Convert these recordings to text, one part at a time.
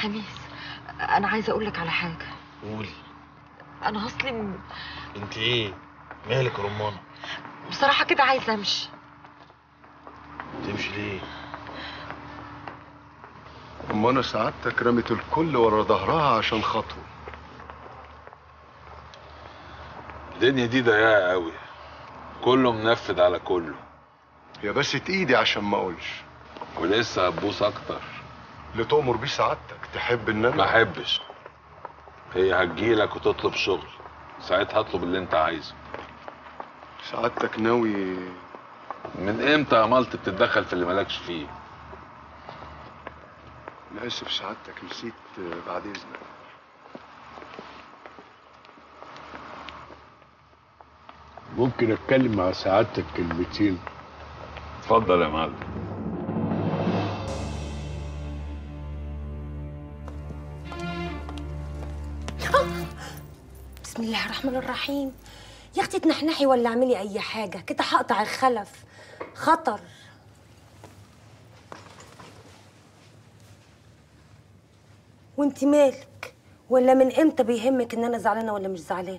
خميس، انا عايزه اقول لك على حاجه. قولي. انا اصلي انت ايه مالك يا رمانه؟ بصراحه كده عايزه امشي. تمشي ليه؟ رمانه سعادتك رمت الكل ورا ظهرها عشان خطوه. الدنيا دي ضيقه قوي، كله منفذ على كله. يا بس ايدي عشان ما اقولش. ولسه هتبوس اكتر. اللي تؤمر بيه سعادتك تحب ان انا ما احبش. هي هتجيلك وتطلب شغل، ساعتها هطلب اللي انت عايزه. سعادتك ناوي؟ من امتى يا مالت بتتدخل في اللي مالكش فيه؟ انا اسف سعادتك، نسيت. بعد اذنك. ممكن اتكلم مع سعادتك كلمتين؟ اتفضل يا معلم. بسم الله الرحمن الرحيم. يا اختي تنحنحي ولا اعملي اي حاجه كده، هقطع الخلف. خطر. وانت مالك؟ ولا من امتى بيهمك ان انا زعلانه ولا مش زعلانه؟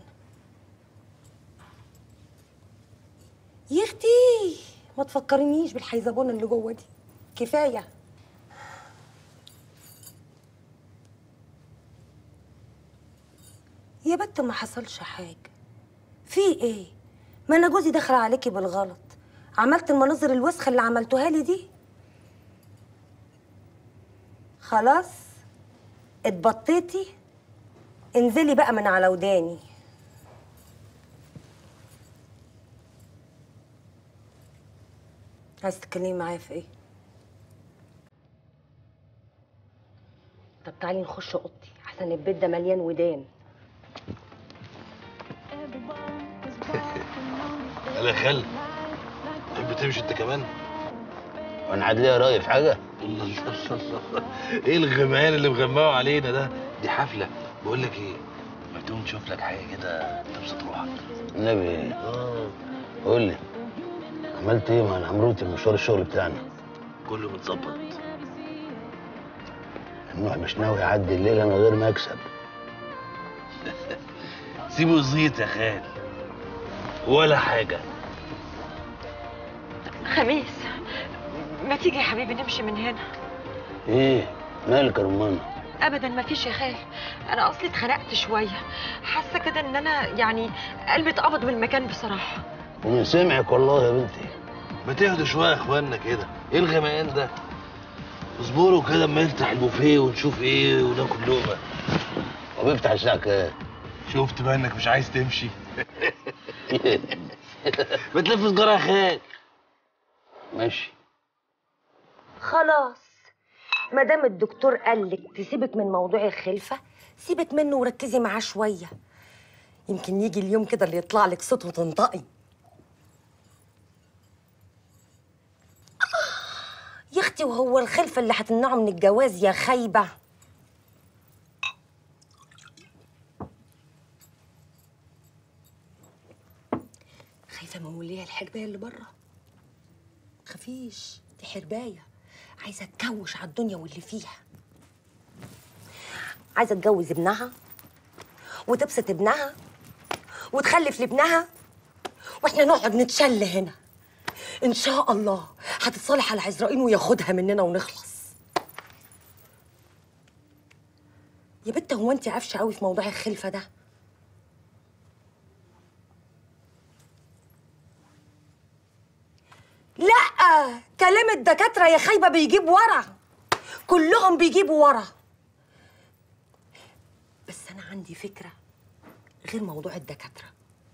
يا اختي ما تفكرنيش بالحيزبونه اللي جوه دي، كفايه. يا بت ما حصلش حاجه. في ايه؟ ما انا جوزي دخل عليكي بالغلط، عملت المناظر الوسخه اللي عملتوها لي دي. خلاص اتبطيتي، انزلي بقى من على وداني. عايز تتكلمي معايا في ايه؟ طب تعالي نخش اوضتي احسن البيت ده مليان ودان. يا خال، تحب تمشي انت كمان؟ وانا عاد ليا راي في حاجه؟ الله الله الله، ايه الغميان اللي مغمقوا علينا ده؟ دي حفله. بقول لك ايه، ما تقوم نشوف لك حاجه كده تبسط روحك. النبي. قول لي، عملت ايه مع العمروتي مشوار الشغل بتاعنا؟ كله متظبط. النوح مش ناوي يعدي الليله من غير ما يكسب. سيبه يزيط يا خال، ولا حاجه. خميس، ما تيجي يا حبيبي نمشي من هنا. ايه مالك يا رمانه؟ ابدا ما فيش يا خال، انا اصلي اتخنقت شويه، حاسه كده ان انا يعني قلبي اتقبض من المكان بصراحه. ومن سمعك والله يا بنتي. ما تهدوا شويه يا اخوانا كده، ايه الغمقان ده؟ اصبروا كده اما نفتح البوفيه ونشوف ايه وناكل لقمه. وبيفتح الساعه كام؟ شفت بقى انك مش عايز تمشي. ما تلف سجاره يا خال. ماشي. خلاص ما دام الدكتور قال لك تسيبك من موضوع الخلفه، سيبك منه وركزي معاه شويه، يمكن يجي اليوم كده اللي يطلع لك صوت وتنطقي. يا اختي وهو الخلفه اللي هتمنعه من الجواز يا خايبه؟ خايفه من وليه الحربايه اللي بره؟ متخافيش، دي حربايه عايزه تكوش على الدنيا واللي فيها. عايزه تجوز ابنها وتبسط ابنها وتخلف لابنها، واحنا نقعد نتشل هنا. ان شاء الله هتتصالح على عزرائيل وياخدها مننا ونخلص. يا بت هو انت قافشه قوي في موضوع الخلفه ده؟ لا، كلام الدكاتره يا خايبه بيجيب ورا، كلهم بيجيبوا ورا. بس انا عندي فكره غير موضوع الدكاتره.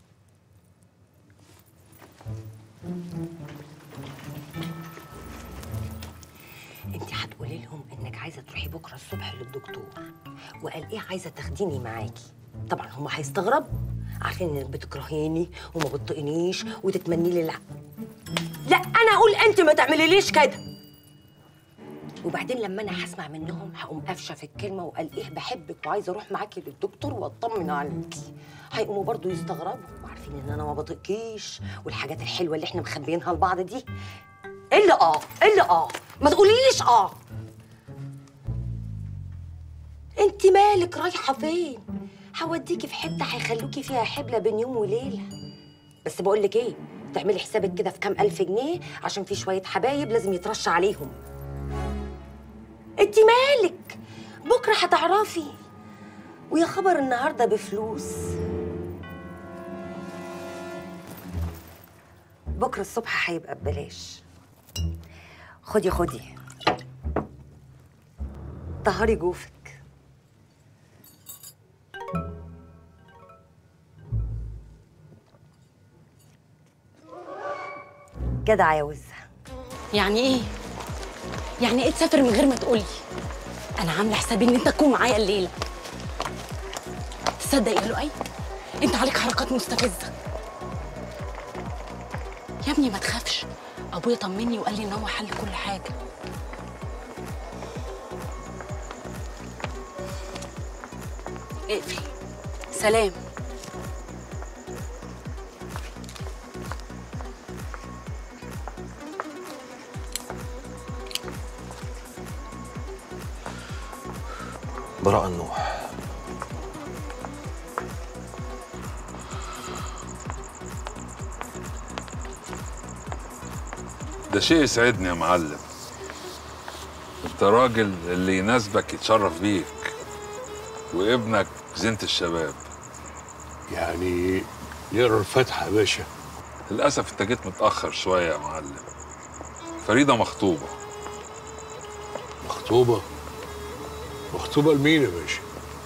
انت هتقولي لهم انك عايزه تروحي بكره الصبح للدكتور، وقال ايه عايزه تاخديني معاكي. طبعا هم هيستغربوا، عارفين انك بتكرهيني وما بتطقنيش وتتمني لي لا انا اقول انت ما تعمليليش كده. وبعدين لما انا هسمع منهم هقوم قافشه في الكلمه وقال ايه بحبك وعايزه اروح معاكي للدكتور واطمن عليكي، هيقوموا برضو يستغربوا وعارفين ان انا ما بطيقكيش والحاجات الحلوه اللي احنا مخبيينها لبعض دي. الا ما تقوليليش انت مالك رايحه فين؟ هوديكي في حته هيخلوكي فيها حبله بين يوم وليله. بس بقول لك ايه، تعملي حسابك كده في كام الف جنيه عشان في شويه حبايب لازم يترش عليهم. انت مالك؟ بكره هتعرفي. ويا خبر النهارده بفلوس. بكره الصبح هيبقى ببلاش. خدي خدي طهري جوفك. جدع يا وزة. يعني ايه؟ يعني ايه تسافر من غير ما تقولي؟ انا عامله حسابي ان انت تكون معايا الليله. تصدق يا لؤي؟ انت عليك حركات مستفزه. يا ابني ما تخافش، ابويا طمني وقال لي ان هو حل كل حاجه. اقفل. سلام. براء النوح. ده شيء يسعدني يا معلم. انت راجل اللي يناسبك يتشرف بيك، وابنك زينة الشباب. يعني نقرا الفاتحه يا باشا. للأسف انت جيت متأخر شوية يا معلم. فريدة مخطوبة. مخطوبه؟ مخطوبه لمين يا باشا؟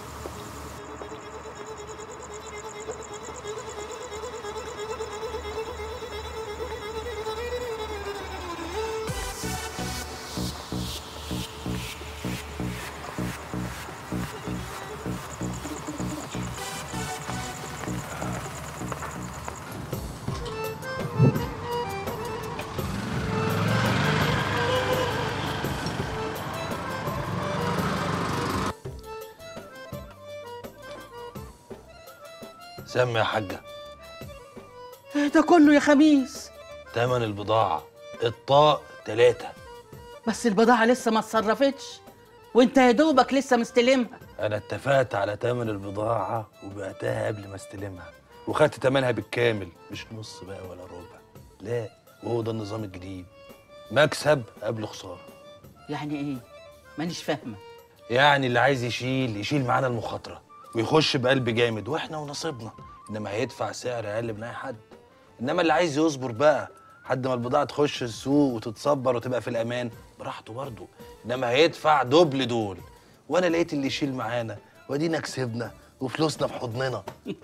سمي يا حاجة. ده كله يا خميس؟ تمن البضاعة الطاق 3. بس البضاعة لسه ما اتصرفتش وانت يا دوبك لسه مستلمها. أنا اتفقت على تمن البضاعة وبعتها قبل ما استلمها، وخدت تمنها بالكامل، مش نص بقى ولا ربع، لا. وهو ده النظام الجديد، مكسب قبل خسارة. يعني ايه؟ مانيش فاهمة. يعني اللي عايز يشيل معانا المخاطرة ويخش بقلب جامد واحنا ونصيبنا، انما هيدفع سعر اقل من اي حد. انما اللي عايز يصبر بقى لحد ما البضاعه تخش السوق وتتصبر وتبقى في الامان براحته برضه، انما هيدفع دبل دول. وانا لقيت اللي يشيل معانا وادينا كسبنا وفلوسنا في حضننا.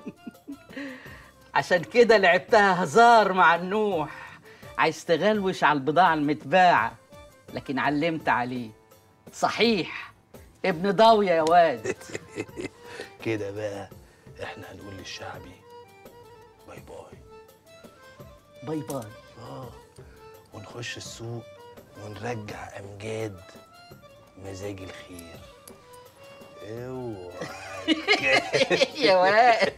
عشان كده لعبتها هزار مع النوح، عايز تغلوش على البضاعة المتباعة، لكن علمت عليه. صحيح ابن ضاوية يا واد. كده بقى احنا هنقول للشعبي باي باي. باي باي. ونخش السوق ونرجع امجاد مزاج الخير. اوعى يا واد.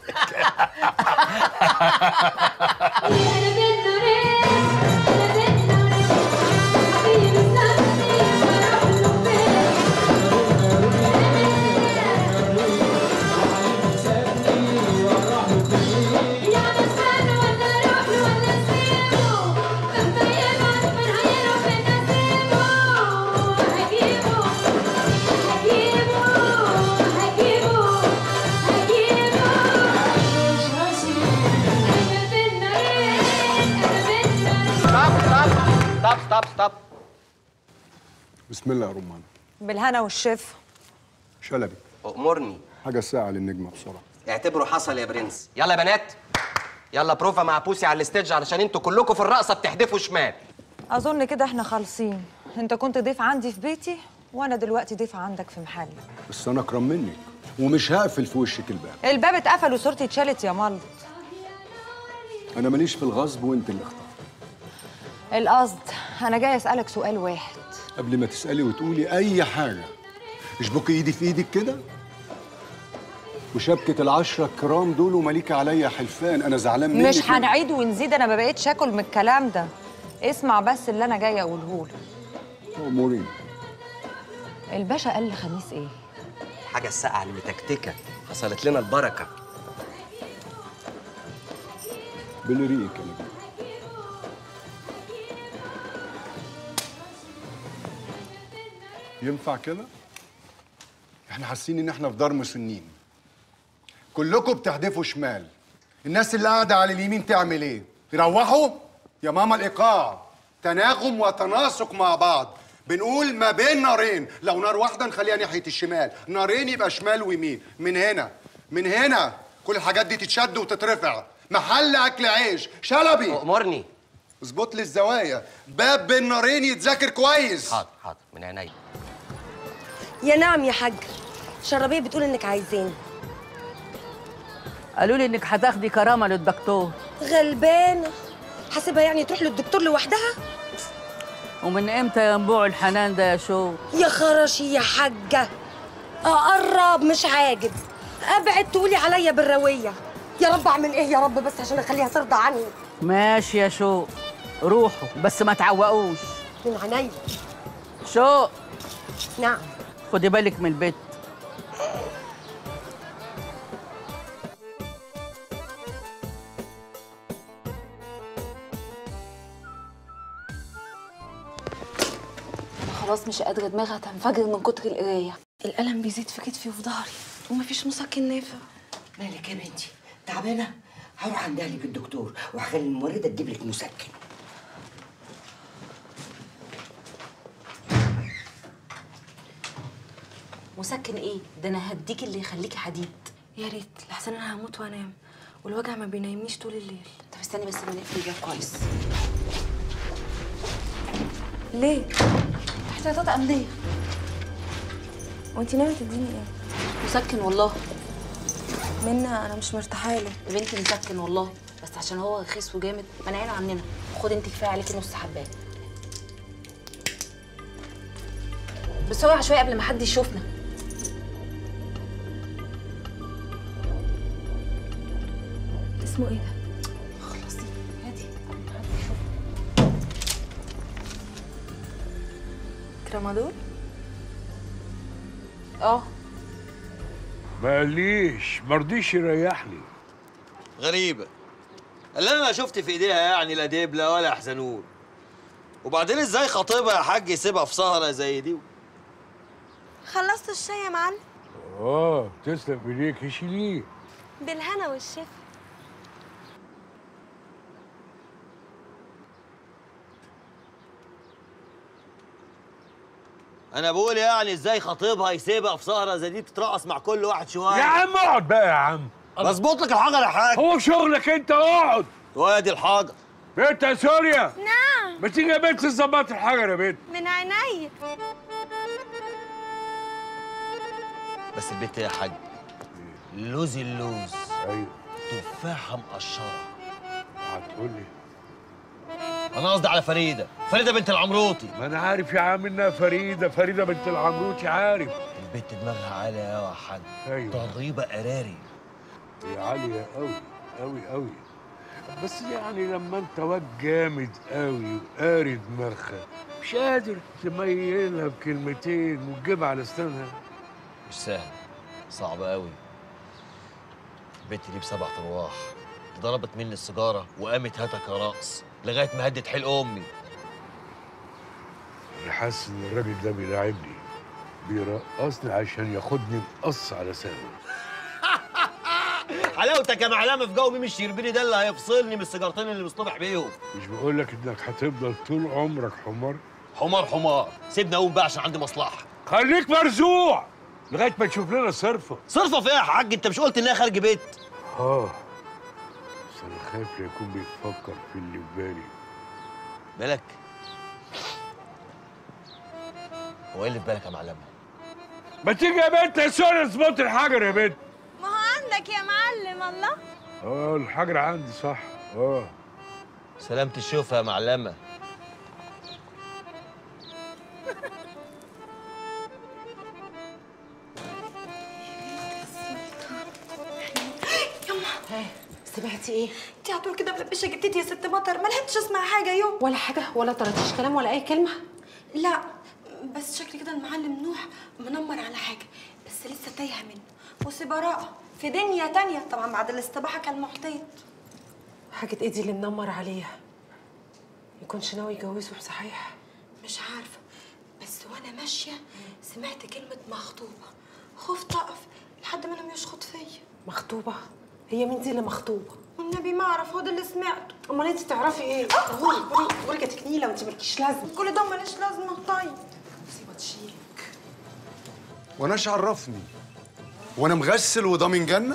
ستوب. بسم الله يا رمان. بالهنا والشفا. شلبي أمرني. حاجة ساعة للنجمة بسرعة. اعتبره حصل يا برنس. يلا يا بنات، يلا بروفا مع بوسي على الستيج علشان انتوا كلكم في الرقصة بتحدفوا شمال. اظن كده احنا خالصين. انت كنت ضيف عندي في بيتي وانا دلوقتي ضيف عندك في محلي. بس أنا أكرم منك ومش هقفل في وشك الباب. الباب اتقفل وصورتي اتشالت يا ملط. أنا ماليش في الغصب وأنت اللي اخترت. القصد انا جاي اسالك سؤال واحد. قبل ما تسألي وتقولي أي حاجة، اشبكي إيدي في إيدك كده، وشبكة ال10 الكرام دول ومليكة عليا حلفان. أنا زعلان منك. مش هنعيد ونزيد، أنا ما بقيتش آكل من الكلام ده. اسمع بس اللي أنا جاية أقوله لك. أمورين. الباشا قال لخميس إيه؟ الحاجه الساقعه المتكتكه حصلت لنا البركه. بالريق يا نبيل. ينفع كده؟ احنا حاسين ان احنا في دار مسنين. كلكم بتهدفوا شمال. الناس اللي قاعده على اليمين تعمل ايه؟ يروحوا؟ يا ماما الايقاع تناغم وتناسق مع بعض. بنقول ما بين نارين، لو نار واحده نخليها ناحيه الشمال، نارين يبقى شمال ويمين. من هنا كل الحاجات دي تتشد وتترفع. محل اكل عيش. شلبي امرني. اظبط لي الزوايا. باب بين نارين يتذاكر كويس. حاضر حاضر من عينيا. يا نعم يا حاج. شربيه بتقول انك عايزاني. قالوا لي انك هتاخدي كرامه للدكتور. غلبانه. حاسبها يعني تروح للدكتور لوحدها؟ ومن امتى ينبوع الحنان ده يا شو؟ يا خراشي يا حاجه. اقرب مش عاجب. ابعد تقولي عليا بالرويه. يا رب اعمل ايه يا رب بس عشان اخليها ترضى عني. ماشي يا شو، روحوا بس ما تعوقوش. من عينيا. شو؟ نعم. خدي بالك من البيت. خلاص مش قادره، دماغي هتنفجر من كتر القرايه. الالم بيزيد في كتفي وفي ظهري ومفيش مسكن نافع. مالك يا بنتي؟ تعبانه؟ هروح عند اهلك الدكتور وهخلي الممرضه تجيب لك مسكن. مسكن ايه؟ ده انا هديك اللي يخليكي حديد. يا ريت، لحسن انا هموت وانام والوجع ما بينامنيش طول الليل. طب استني بس ما نقفل الباب كويس. ليه؟ احتياطات امنيه. وانتي ناويه تديني ايه؟ مسكن والله. منى انا مش مرتاحه له. يا بنتي مسكن والله، بس عشان هو رخيص وجامد منعينه عننا. خدي انت كفايه عليكي نص حبايه. بس اوعى شويه قبل ما حد يشوفنا. اسمه ايه ده؟ خلصي هاتي قبل ما حد يشوفنا. ترامادول؟ ما قاليش، مرضيش يريحني. غريبة. اللي انا شفت في ايديها يعني لا دبلة ولا حزنون. وبعدين ازاي خطيبها يا حاج يسيبها في سهرة زي دي؟ خلصت الشاي يا معلم؟ تسلم ايديك، شيليه. بالهنا والشفا. انا بقول يعني ازاي خطيبها يسيبها في سهرة زي دي تترقص مع كل واحد شوية؟ يا عم اقعد بقى يا عم. بظبط لك الحجر يا حاج. هو شغلك انت، اقعد. وادي الحجر. بنت يا سوريا. نعم. ما تيجي يا بنت تظبط الحجر يا بنت. من عينيا. بس البت يا حاج لوز اللوز. ايوه. تفاحة مقشرة. هتقولي انا قصدي على فريدة بنت العمروطي. ما انا عارف يا عم انها فريدة بنت العمروطي، عارف. البت دماغها عالية قوي يا حاج. ايوه. ضريبة قراري. هي عالية قوي قوي قوي. بس يعني لما انت واد جامد قوي وقاري دماغها مش قادر تميلها بكلمتين وتجيبها على اسنانها. مش سهل، صعب قوي. البت دي ب7 ارواح. ضربت مني السيجاره وقامت هاتك يا رقص لغايه ما هدت حيل امي. انا حاسس ان الراجل ده بيلاعبني، بيرقصني عشان ياخدني مقص على سنه. حلاوتك يا معلمه في جو ميم الشربيني ده اللي هيفصلني من السيجارتين اللي مصطبح بيهم. مش بقول لك انك هتفضل طول عمرك حمار؟ حمار. سيبني اقوم بقى عشان عندي مصلحه. خليك مرزوع لغايه ما تشوف لنا صرفه. صرفه فيها يا حاج؟ انت مش قلت انها خارج بيت؟ بس انا خايف يكون بيفكر في اللي في بالي. بالك؟ هو ايه اللي في بالك يا معلمه؟ ما تيجي يا بنت يا سوري اظبط الحجر يا بنت. ما هو عندك يا معلم. الله. الحجر عندي صح. سلامة الشوفة يا معلمة. يما سمعتي ايه؟ انت على طول كده ملبشه جدتي يا ست مطر، ما لحقتش اسمع حاجه يوم. ولا حاجه، ولا طلعتيش كلام ولا اي كلمه؟ لا بس شكل كده المعلم نوح منمر على حاجه، بس لسه تايهه منه. بصي براءه في دنيا تانية طبعا بعد الاستباحه كالمحيط. حاجة ايه دي اللي منمر عليها؟ يكونش ناوي يجوزه بصحيح؟ مش عارفه، بس وانا ماشيه سمعت كلمه مخطوبه، خفت اقف لحد ما لم يشخط فيا. مخطوبة؟ هي مين دي اللي مخطوبة؟ والنبي ما اعرف، هو ده اللي سمعته. امال انت تعرفي ايه؟ قولي جاتك نيله وانت مالكيش لازمه. كل ده ماليش لازمه. طيب مصيبه تشيك. وانا ايش عرفني؟ وانا مغسل وضامن جنه؟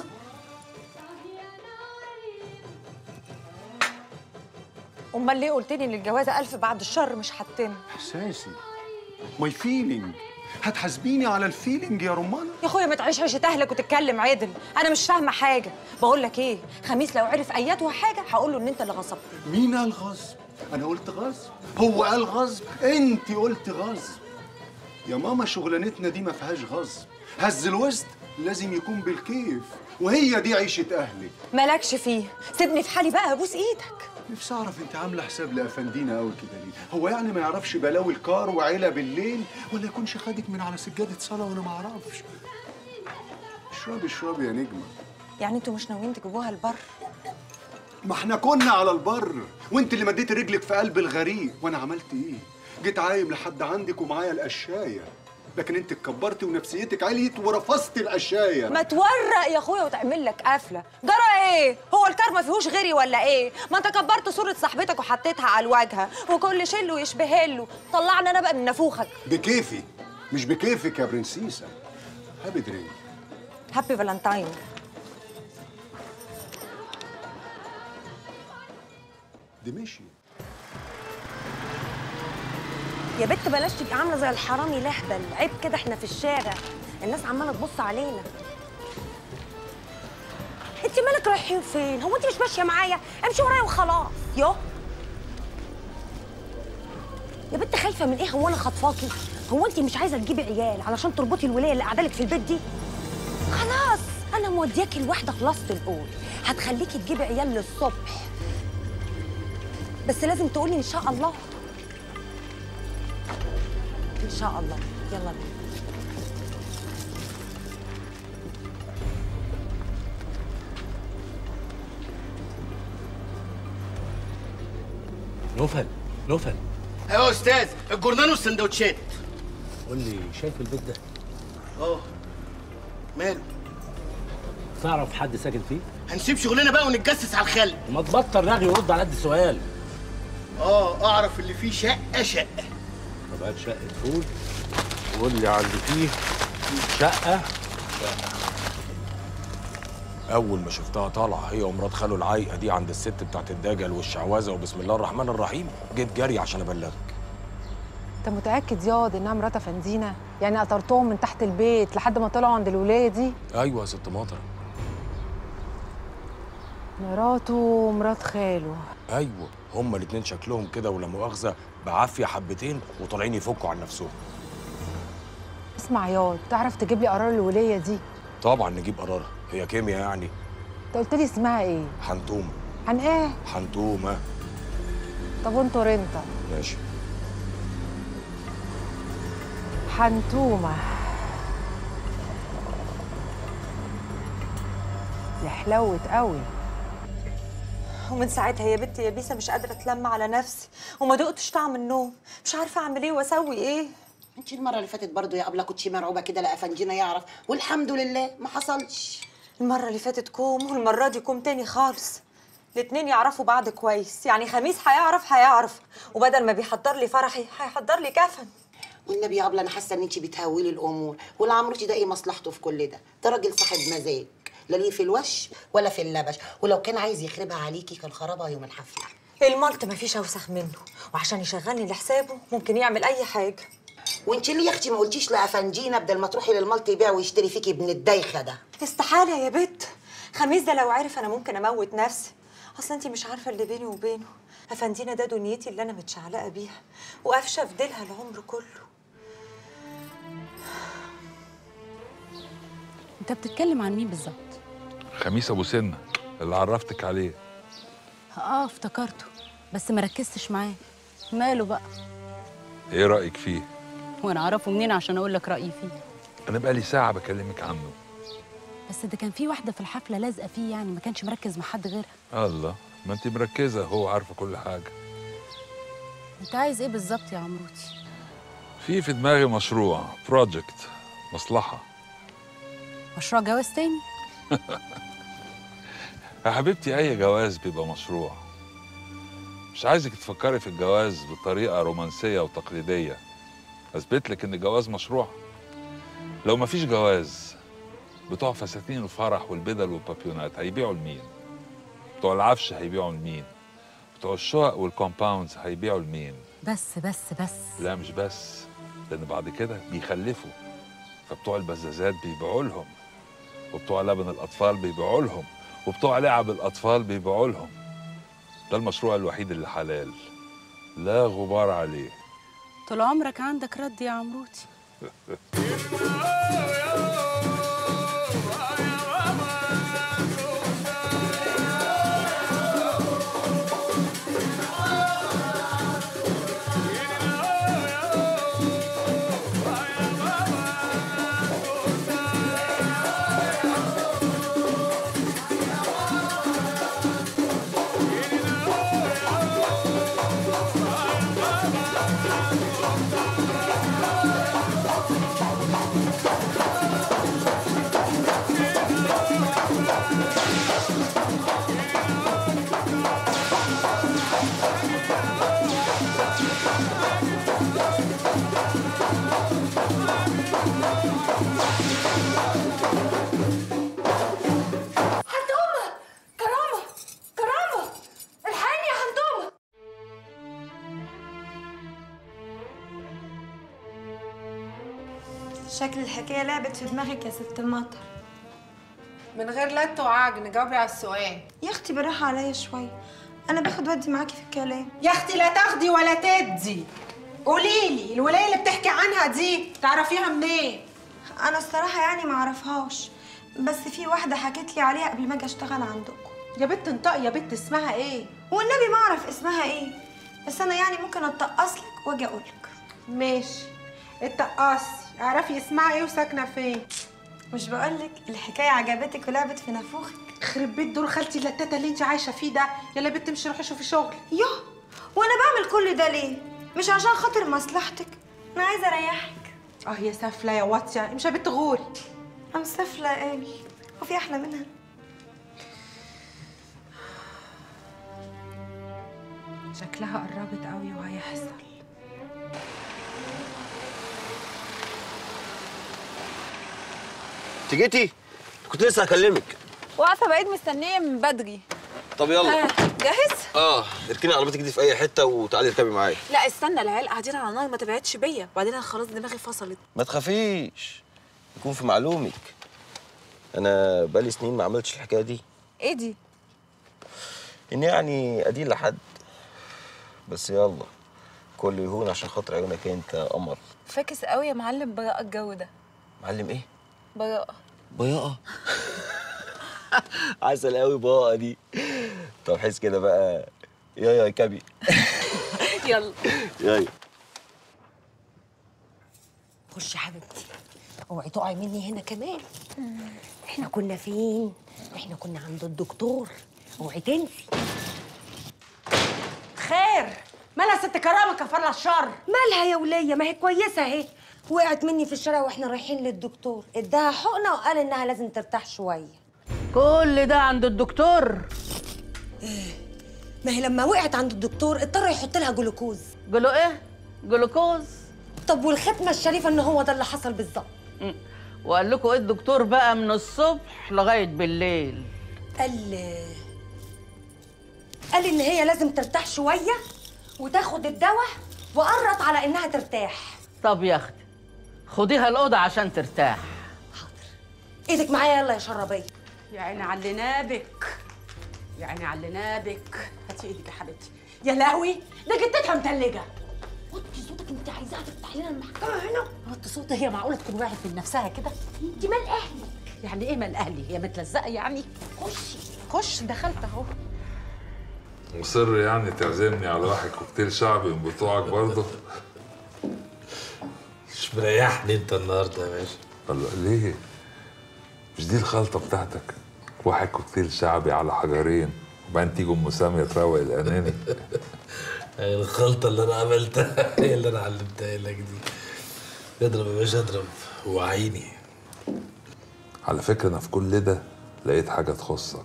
امال ليه قلت لي ان الجوازه 1000 بعد الشر مش حاطين؟ احساسي، ماي فيلينج. هتحاسبيني على الفيلينج يا رمانه؟ يا اخويا ما تعيش عيشه اهلك وتتكلم عدل، انا مش فاهمه حاجه. بقول لك ايه، خميس لو عرف اياته حاجه هقول له ان انت اللي غصبتني. مين قال غصب؟ انا قلت غصب؟ هو قال غصب؟ انت قلت غصب. يا ماما شغلانتنا دي ما فيهاش غصب، هز الوسط لازم يكون بالكيف، وهي دي عيشه اهلك. مالكش فيه، سيبني في حالي بقى، ابوس ايدك. نفسي اعرف انت عامله حساب لافندينا قوي كده ليه؟ هو يعني ما يعرفش بلاوي الكار وعيله بالليل، ولا يكونش خدك من على سجاده صلاه وانا ما اعرفش؟ اشربي يا نجمه. يعني انتوا مش ناويين تجيبوها البر؟ ما احنا كنا على البر، وانت اللي مديتي رجلك في قلب الغريق، وانا عملت ايه؟ جيت عايم لحد عندك ومعايا القشايه، لكن انت اتكبرتي ونفسيتك عليت ورفضتي القشايه. ما تورق يا اخويا وتعمل لك قفله. جرى ايه؟ هو الكار ما فيهوش غيري ولا ايه؟ ما انت كبرت صوره صاحبتك وحطيتها على الواجهه، وكل شله يشبه له. طلعنا انا بقى من نافوخك. بكيفي مش بكيفك يا برنسيسه. هابي درينك. هابي فالنتاين. دي مشي. يا بت بلاش تبقي عامله زي الحرامي الاهبل، عيب كده، احنا في الشارع الناس عماله تبص علينا. انت مالك رايحين فين؟ هو انت مش ماشيه معايا؟ امشي ورايا وخلاص. يا بت خايفه من ايه؟ هو انا خطفاكي؟ هو انت مش عايزه تجيبي عيال علشان تربطي الولايه اللي قاعده لك في البيت دي؟ خلاص انا مودياكي لواحده خلاصه القول، هتخليكي تجيبي عيال للصبح، بس لازم تقولي ان شاء الله. ان شاء الله. يلا بينا. نوفل ايوه يا استاذ، الجورنان والسندوتشات. قول لي، شايف البيت ده؟ ماله؟ تعرف حد ساكن فيه؟ هنسيب شغلنا بقى ونتجسس على الخلق. ما تبطل رغي ورد على قد السؤال. اعرف اللي فيه شقه. طب هات شقه فول وقول لي على اللي فيه شقه. أول ما شفتها طالعة هي ومرات خاله العايقة دي عند الست بتاعت الدجل والشعوذة وبسم الله الرحمن الرحيم، جيت جري عشان أبلغك. أنت متأكد ياض إنها مرات أفندينا؟ يعني قطرتهم من تحت البيت لحد ما طلعوا عند الولاية دي؟ أيوة يا ست مطر. مراته ومرات خاله. أيوة، هما الاتنين شكلهم كده ولا مؤاخذة بعافية حبتين وطالعين يفكوا عن نفسهم. اسمع ياض، تعرف تجيب لي قرار الولاية دي؟ طبعا نجيب قرارها، هي كيمياء يعني. أنت قلت لي اسمها إيه؟ حنتومة. عن إيه؟ حنتومة. طب وانطر أنت. ماشي. حنتومة. دي حلوت قوي. ومن ساعتها يا بنتي يا بيسه مش قادره اتلم على نفسي، وما دقتش طعم النوم، مش عارفه اعمل ايه واسوي ايه. انت المره اللي فاتت برضه يا ابله كنتي مرعوبه كده لا افنجينا يعرف، والحمد لله ما حصلش. المره اللي فاتت كوم والمره دي كوم تاني خالص. الاتنين يعرفوا بعض كويس، يعني خميس هيعرف، وبدل ما بيحضر لي فرحي هيحضر لي كفن. والنبي يا ابله انا حاسه ان انت بتهولي الامور، والعمروتي ده ايه مصلحته في كل ده راجل صاحب مزاج، لا ليه في الوش ولا في اللبش، ولو كان عايز يخربها عليكي كان خربها يوم الحفله. الملط مفيش اوسخ منه، وعشان يشغلني لحسابه ممكن يعمل اي حاجه. وانت ليه يا اختي ما قلتيش لافنجينا بدل ما تروحي للملط يبيع ويشتري فيكي ابن الدايخه ده؟ استحاله يا بت، خميس ده لو عرف انا ممكن اموت نفسي. اصل انت مش عارفه اللي بيني وبينه، افندينا ده دنيتي اللي انا متشعلقه بيها وقافشه في ديلها العمر كله. انت بتتكلم عن مين بالظبط؟ خميس ابو سنه اللي عرفتك عليه. افتكرته، بس ما ركزتش معاه. ماله بقى؟ ايه رايك فيه؟ وانا اعرفه منين عشان اقول لك رايي فيه؟ انا بقالي ساعه بكلمك عنه. بس ده كان في واحده في الحفله لازقه فيه، يعني ما كانش مركز مع حد غيرها. الله، ما انت مركزه، هو عارفه كل حاجه. انت عايز ايه بالظبط يا عمروتي؟ في دماغي مشروع، بروجكت، مصلحه. مشروع جواز تاني؟ يا حبيبتي اي جواز بيبقى مشروع. مش عايزك تفكري في الجواز بطريقه رومانسيه وتقليديه. اثبت لك ان الجواز مشروع. لو مفيش جواز، بتوع فساتين الفرح والبدل والبابيونات هيبيعوا لمين؟ بتوع العفش هيبيعوا لمين؟ بتوع الشقق والكومباوندز هيبيعوا لمين؟ بس لا مش بس، لان بعد كده بيخلفوا، فبتوع البزازات بيبيعوا لهم، وبتوع لبن الاطفال بيبيعوا لهم، وبتوع لعب الاطفال بيبيعوا لهم. ده المشروع الوحيد اللي حلال، لا غبار عليه. طول عمرك عندك رد يا عمروتي. شكل الحكايه لعبت في دماغك يا ست المطر. من غير لت وعجن جاوبي على السؤال. يا اختي بالراحه عليا شويه، انا باخد ودي معاكي في الكلام. يا اختي لا تاخدي ولا تدي. قوليلي الولايه اللي بتحكي عنها دي تعرفيها منين؟ انا الصراحه يعني ما اعرفهاش، بس في واحده حكت لي عليها قبل ما اجي اشتغل عندكم. يا بنت انطقي يا بنت، اسمها ايه؟ والنبي ما اعرف اسمها ايه، بس انا يعني ممكن اتقص لك واجي اقول لك. ماشي اتقصي، اعرفي اسمها ايه وساكنه فين. مش بقولك الحكايه عجبتك ولعبت في نافوخك؟ خرب بيت دور خالتي اللتاته اللي انت عايشه فيه ده. يلا بنت امشي روحي شوفي شغل. ياه، وانا بعمل كل ده ليه؟ مش عشان خاطر مصلحتك، انا عايزه اريحك. يا سافله يا واطيه، امشي يا بنت غوري. ام سافله قوي، وفي احلى منها؟ شكلها قربت قوي وهيحصل. انت جيتي؟ كنت لسه هكلمك. واقفه بقيت مستنيه من بدري. طب يلا. جاهز؟ اركني عربيتك دي في اي حته وتعالي اركبي معايا. لا استنى، العيال قاعدين على النار، ما تبعدش بيا، وبعدين انا خلاص دماغي فصلت. ما تخافيش، يكون في معلومك انا بقالي سنين ما عملتش الحكايه دي. ايه دي؟ ان يعني ادين لحد، بس يلا كله يهون عشان خاطر عيونك انت قمر. فاكس قوي يا معلم، براءة الجو ده. معلم ايه؟ براءة. بياقة. عسل قوي بقى دي. طب حس كده بقى، يا كبي. يلا يا خش يا حبيبتي، اوعي تقعي مني هنا كمان. احنا كنا فين؟ احنا كنا عند الدكتور، اوعي تنسي. خير مالها ست كرامه كفر الشر؟ مالها يا وليه؟ ما هي كويسه اهي. وقعت مني في الشارع واحنا رايحين للدكتور، اداها حقنه وقال انها لازم ترتاح شويه. كل ده عند الدكتور؟ ما هي لما وقعت عند الدكتور اضطر يحط لها جلوكوز. ايه؟ جلوكوز؟ طب والختمه الشريفه ان هو ده اللي حصل بالظبط. وقال لكم ايه الدكتور بقى من الصبح لغايه بالليل؟ قال ان هي لازم ترتاح شويه وتاخد الدواء، وقرط على انها ترتاح. طب يا اختي خديها الاوضه عشان ترتاح. ايدك معايا يلا يا شربيه. يا عيني علينا بك، يا عيني علينا بك. هاتي ايدك يا حبيبتي. يا لهوي ده جتتها متلجه. وطي صوتك، انت عايزاها تفتح لنا المحكمه هنا؟ وطي صوتها، هي معقوله تكون وقعت من نفسها كده؟ انت مال اهلك؟ يعني ايه مال اهلي؟ هي متلزقه يعني؟ خش دخلت اهو. مصر يعني تعزمني على واحد كوكتيل شعبي من بتوعك برضه؟ مش مريحني انت النهارده يا باشا. الله ليه؟ مش دي الخلطة بتاعتك؟ واحد كوكتيل شعبي على حجرين وبعدين تيجي ام سامية تروق الاناني. الخلطة اللي أنا عملتها هي اللي أنا علمتها لك دي. اضرب يا باشا اضرب وعيني. على فكرة أنا في كل ده لقيت حاجة تخصك.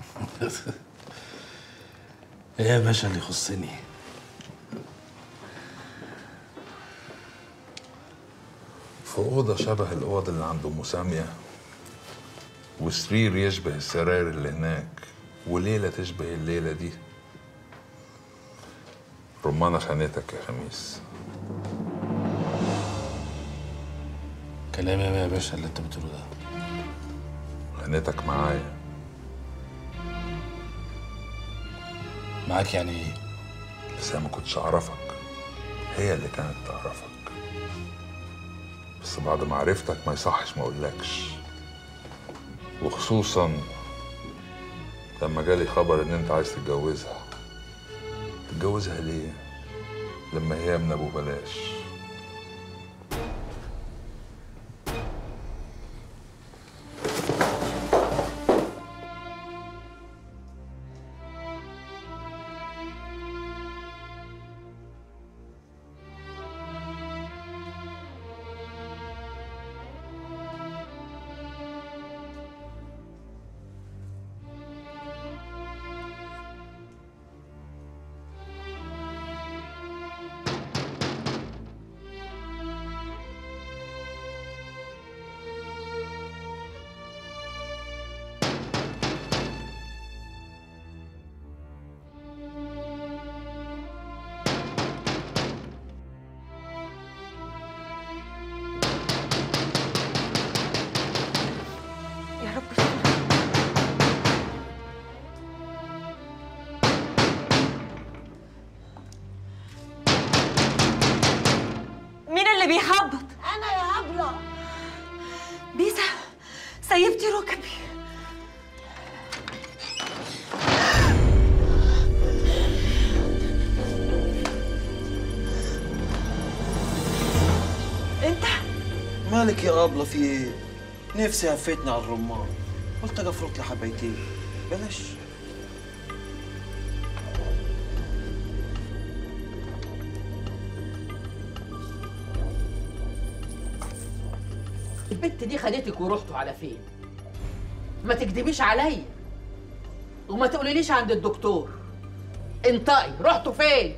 إيه يا باشا اللي يخصني؟ في أوضة شبه الأوض اللي عند أم سامية، وسرير يشبه السراير اللي هناك، وليلة تشبه الليلة دي. رمانة خانتك يا خميس. كلام يا باشا اللي أنت بتقوله ده. خانتك معايا. معاك يعني إيه؟ بس أنا ما كنتش أعرفك، هي اللي كانت تعرفك. بس بعد ما عرفتك ما يصحش ما أقولكش، وخصوصا لما جالي خبر إن أنت عايز تتجوزها. تتجوزها ليه؟ لما هي من أبو بلاش. بيخبط؟ انا يا هبله. بيسا سيبتي ركبي. انت مالك يا ابله في ايه؟ نفسي هفتني على الرمان، قلت اجي افرط لي حبايتين. بلاش. البت دي خدتك ورحتوا على فين؟ ما تكدبيش عليا وما تقوليليش عند الدكتور. انطقي، رحتوا فين؟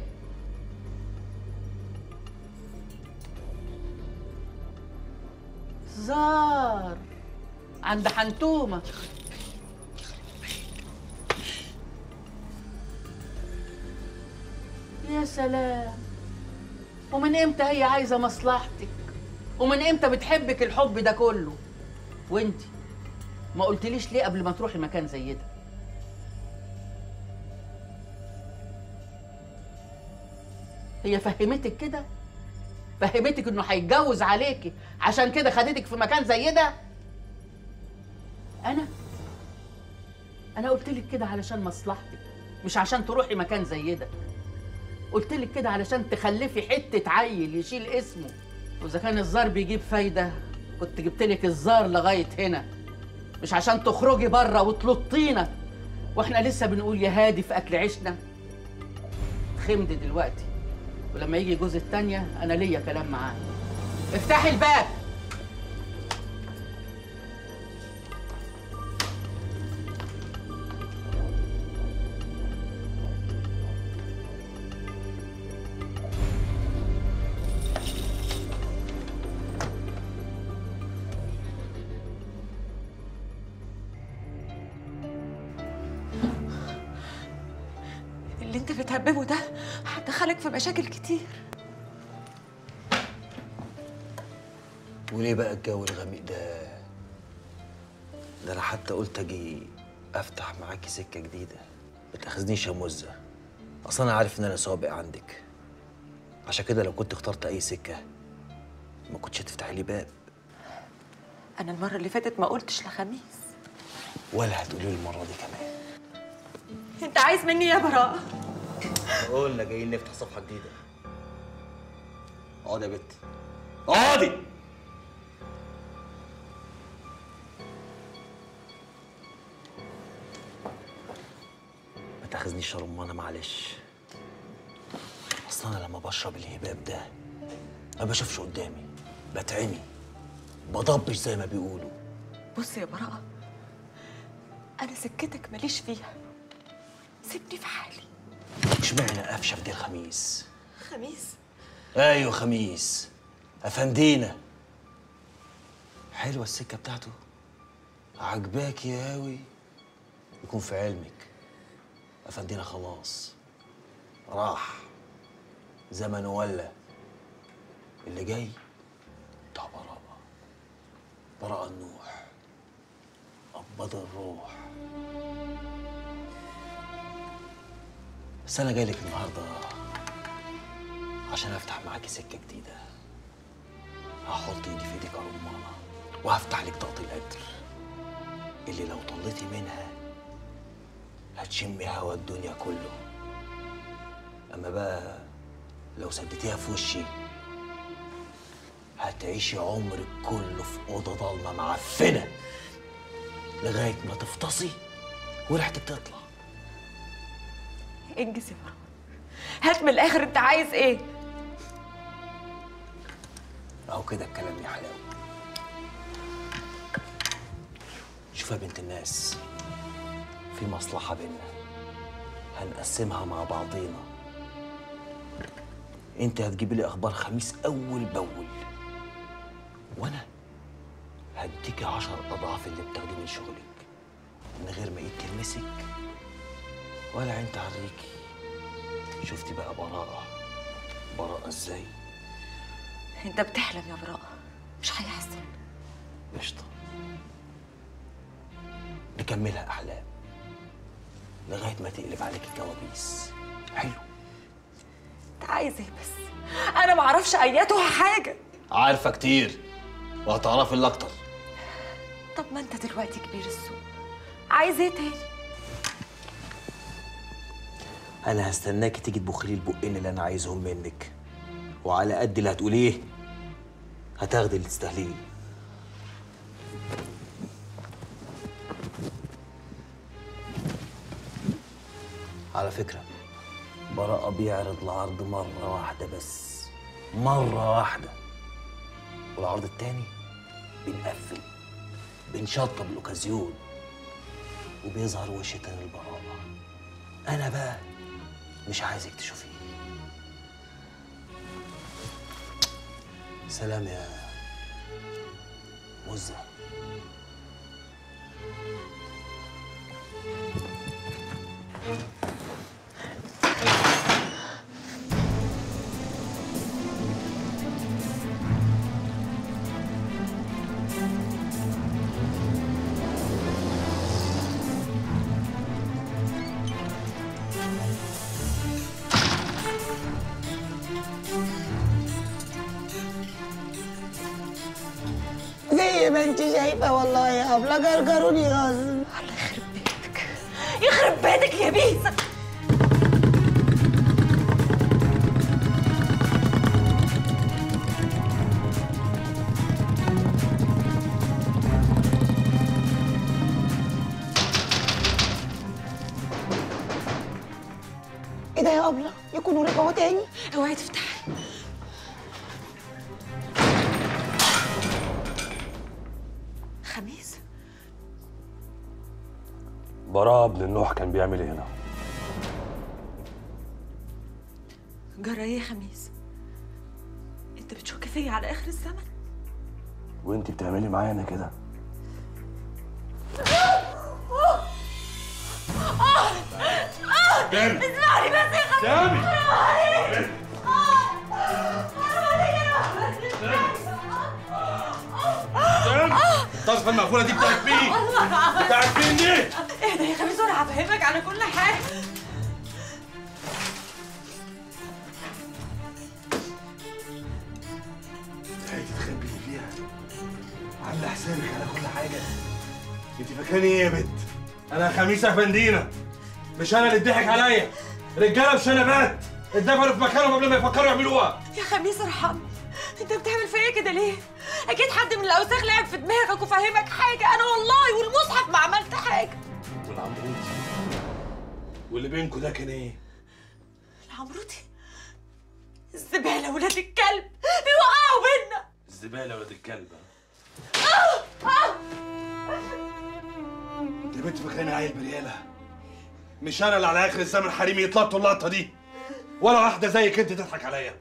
زار عند حنتومة. يا سلام، ومن امتى هي عايزة مصلحتك؟ ومن امتى بتحبك الحب ده كله؟ وانتي ما قلتليش ليه قبل ما تروحي مكان زي ده؟ هي فهمتك كده؟ فهمتك انه هيتجوز عليكي عشان كده خدتك في مكان زي ده؟ انا قلتلك كده علشان مصلحتك، مش عشان تروحي مكان زي ده. قلتلك كده علشان تخلفي حتة عيل يشيل اسمه. واذا كان الزار بيجيب فايدة كنت جبتلك الزار لغاية هنا، مش عشان تخرجي بره وتلطينا واحنا لسه بنقول يا هادي في اكل عيشنا. خمد دلوقتي، ولما يجي جوز التانية انا ليا كلام معاه. افتحي الباب. اللي انت بتهببه ده هتدخلك في مشاكل كتير. وليه بقى الجو الغميق ده؟ ده انا حتى قلت اجي افتح معاكي سكه جديده. ما تاخذنيش يا مزه، اصل انا عارف ان انا سابق عندك، عشان كده لو كنت اخترت اي سكه ما كنتش هتفتحي لي باب. انا المره اللي فاتت ما قلتش لخميس، ولا هتقولي لي المره دي كمان. انت عايز مني يا براء؟ قلنا جايين نفتح صفحه جديده. اقعدي يا بت، اقعدي. تاخذنيش يا رمانه معلش. اصل انا لما بشرب الهباب ده ما بشوفش قدامي، بتعمي بضبش زي ما بيقولوا. بص يا براءة، أنا سكتك ماليش فيها، سيبني في حالي. اشمعنى قفشه في دي الخميس؟ خميس؟ ايوه خميس، افندينا. حلوه السكه بتاعته، عجباكي قوي. يكون في علمك افندينا خلاص راح، زمن ولا اللي جاي بتاع براءة. براءة النوح، قبض الروح. بس انا جاي لك النهارده عشان افتح معاكي سكه جديده. هحط ايدي في ايدك يا رمانه وهفتح لك طاقه القدر اللي لو طليتي منها هتشمي هوا الدنيا كله. اما بقى لو سدتيها في وشي هتعيشي عمرك كله في اوضه ضلمه معفنه لغايه ما تفطسي وريحتك تطلع. انجز يا براءة، هات من الآخر، أنت عايز إيه؟ اهو كده الكلام يا حلاوه. شوف يا بنت الناس، في مصلحه بينا هنقسمها مع بعضينا. انت هتجيبي لي اخبار خميس اول باول، وانا هديكي 10 اضعاف اللي بتاخديه من شغلك من غير ما ايد تلمسك ولا عين تعريكي. شفتي بقى براءة ازاي؟ أنت بتحلم يا براءة، مش هيحصل. قشطة، نكملها أحلام لغاية ما تقلب عليك الكوابيس. حلو؟ أنت عايز إيه بس؟ أنا معرفش أياتها حاجة. عارفة كتير وهتعرفي اللي أكتر. طب ما أنت دلوقتي كبير السوق، عايز إيه تاني؟ أنا هستناكي تيجي تبخلي البقين اللي أنا عايزهم منك، وعلى قد اللي هتقوليه هتاخدي اللي تستاهليه. على فكرة براءة بيعرض العرض مرة واحدة بس، مرة واحدة، والعرض التاني بنقفل بنشطب الأوكازيون وبيظهر وش تاني البراءة. أنا بقى مش عايزك تشوفيه. سلام يا مزة. زي ما انت شايفه والله يا ابله جرجروني غصب. الله يخرب بيتك، يخرب بيتك يا بيزة. ايه ده يا ابله؟ يكونوا رجعوا تاني؟ اوعي تفتحي. خميس؟ براءة ابن النوح كان بيعمل ايه هنا؟ جرى ايه يا خميس؟ انت بتشك فيا على اخر الزمن؟ وانت بتعملي معايا انا كده؟ اسمعني بس يا خميس. سامي الطاسه المقفوله دي بتاعت مين؟ بتاعت مين دي؟ اهدى يا خميس وانا هفهمك على كل حاجه. هي تتخبي فيها عامله حسابك على كل حاجه. انت فاكراني ايه يا بنت؟ انا خميس افندينا، مش انا اللي اتضحك عليا. رجاله بشنبات اتدفنوا في مكانهم قبل ما يفكروا يعملوها. يا خميس ارحمني، انت بتعمل فيا كده ليه؟ اكيد حد من الاوساخ لعب في دماغك وفهمك حاجه. انا والله والمصحف ما عملت حاجه. والعمروتي واللي بينكوا ده كان ايه؟ العمروتي الزباله ولاد الكلب بيوقعوا بينا. الزباله ولاد الكلب. انت يا بنت فاكراني عيل برياله؟ مش انا اللي على اخر الزمن حريمي يتلطوا اللقطه دي، ولا واحده زيك انت تضحك عليا.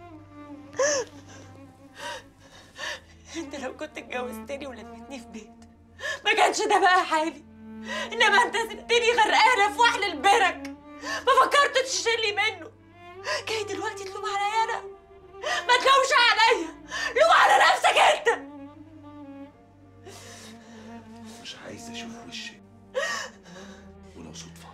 انت لو كنت اتجوزتني ولمتني في بيت ما كانش ده بقى حالي، انما انت سبتني غرقانه في وحل البرك ما فكرتش تشيلي منه. جاي دلوقتي تلوم عليا انا؟ ما تلومش عليا، لوم على نفسك انت. مش عايز اشوف وشك، ولو صدفه